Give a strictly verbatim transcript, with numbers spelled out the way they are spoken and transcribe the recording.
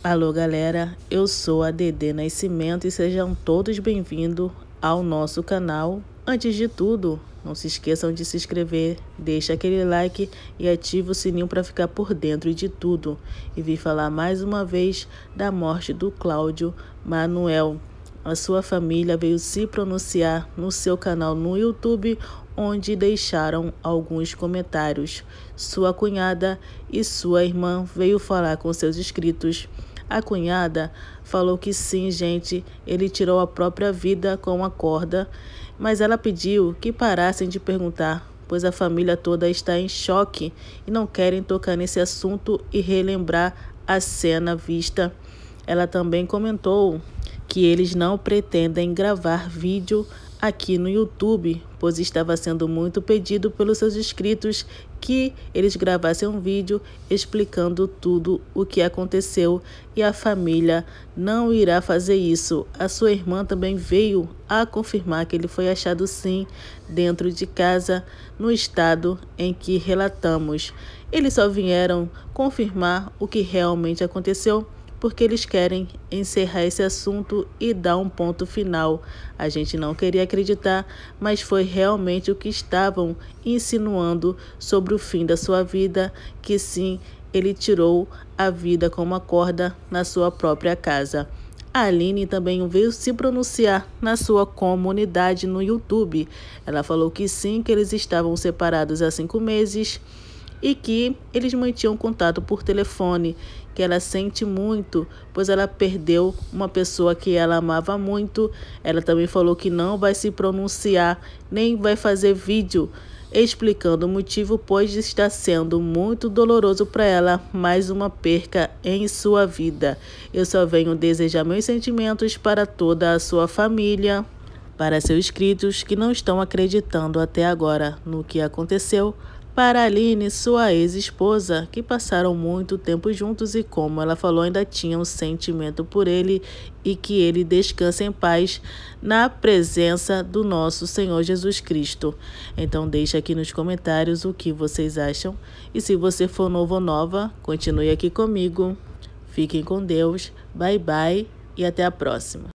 Alô galera, eu sou a Dedê Nascimento e sejam todos bem-vindos ao nosso canal. Antes de tudo, não se esqueçam de se inscrever, deixa aquele like e ativa o sininho para ficar por dentro de tudo. E vim falar mais uma vez da morte do Cláudio Manuel. A sua família veio se pronunciar no seu canal no YouTube, onde deixaram alguns comentários. Sua cunhada e sua irmã veio falar com seus inscritos. A cunhada falou que sim, gente, ele tirou a própria vida com a corda, mas ela pediu que parassem de perguntar, pois a família toda está em choque e não querem tocar nesse assunto e relembrar a cena vista. Ela também comentou que eles não pretendem gravar vídeo aqui no YouTube, pois estava sendo muito pedido pelos seus inscritos que eles gravassem um vídeo explicando tudo o que aconteceu e a família não irá fazer isso. A sua irmã também veio a confirmar que ele foi achado sim dentro de casa no estado em que relatamos. Eles só vieram confirmar o que realmente aconteceu, porque eles querem encerrar esse assunto e dar um ponto final. A gente não queria acreditar, mas foi realmente o que estavam insinuando sobre o fim da sua vida, que sim, ele tirou a vida com uma corda na sua própria casa. A Aline também veio se pronunciar na sua comunidade no YouTube. Ela falou que sim, que eles estavam separados há cinco meses, e que eles mantinham contato por telefone, que ela sente muito, pois ela perdeu uma pessoa que ela amava muito. Ela também falou que não vai se pronunciar, nem vai fazer vídeo explicando o motivo, pois está sendo muito doloroso para ela mais uma perca em sua vida. Eu só venho desejar meus sentimentos para toda a sua família, para seus inscritos que não estão acreditando até agora no que aconteceu, para Aline, sua ex-esposa, que passaram muito tempo juntos e, como ela falou, ainda tinha um sentimento por ele, e que ele descanse em paz na presença do nosso Senhor Jesus Cristo. Então deixa aqui nos comentários o que vocês acham, e se você for novo ou nova, continue aqui comigo. Fiquem com Deus, bye bye e até a próxima.